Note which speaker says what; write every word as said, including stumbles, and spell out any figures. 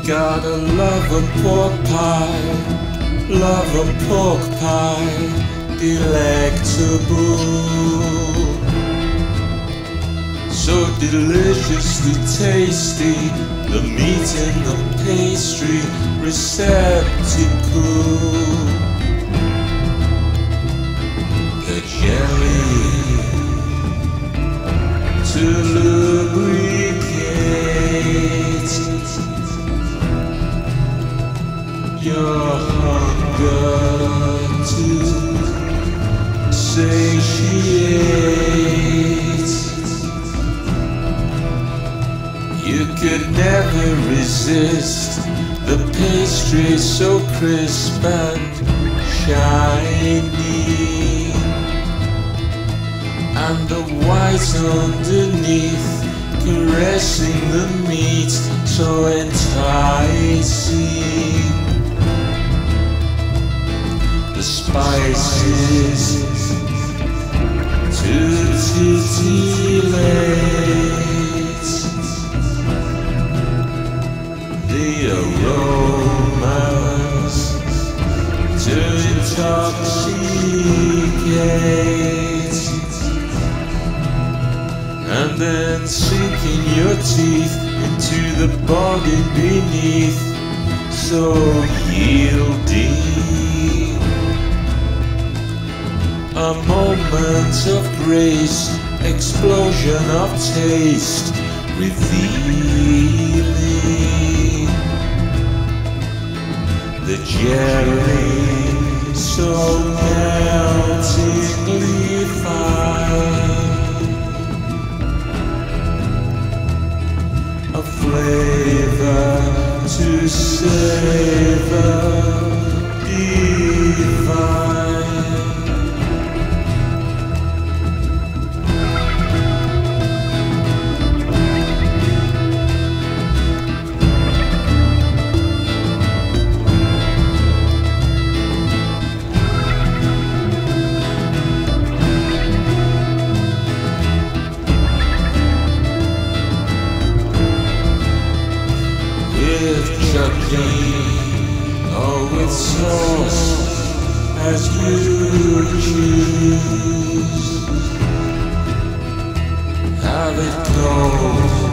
Speaker 1: Gotta love a pork pie, love a pork pie, delectable. So deliciously tasty, the meat in the pastry, receptical. The jelly to lubricate your hunger, to satiate. You could never resist the pastry so crisp and shiny, and the white underneath caressing the meat so enticing. The spices to titilate, the aromas to intoxicate, and then sinking your teeth into the body beneath, so yeilding. A moment of grace, explosion of taste, revealing the jelly so meltingly fine, a flavour to savour divine. With chutney or with sauce, as you choose. Have it cold